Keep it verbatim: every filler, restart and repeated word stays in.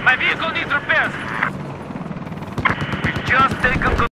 My vehicle needs repairs. We've just taken control.